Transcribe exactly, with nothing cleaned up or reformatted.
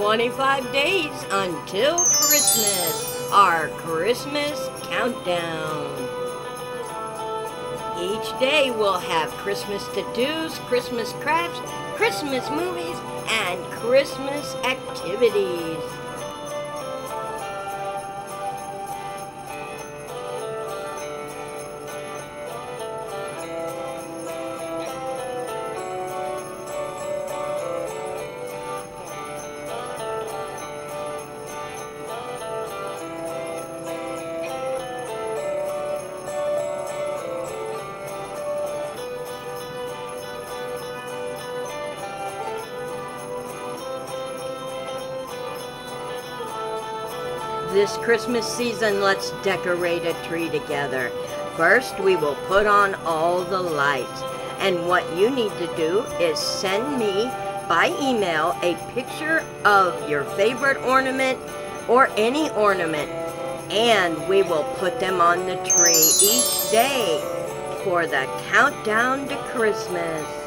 twenty-five days until Christmas, our Christmas countdown. Each day we'll have Christmas to-dos, Christmas crafts, Christmas movies, and Christmas activities. This Christmas season, let's decorate a tree together. First, we will put on all the lights. And what you need to do is send me by email a picture of your favorite ornament or any ornament. And we will put them on the tree each day for the countdown to Christmas.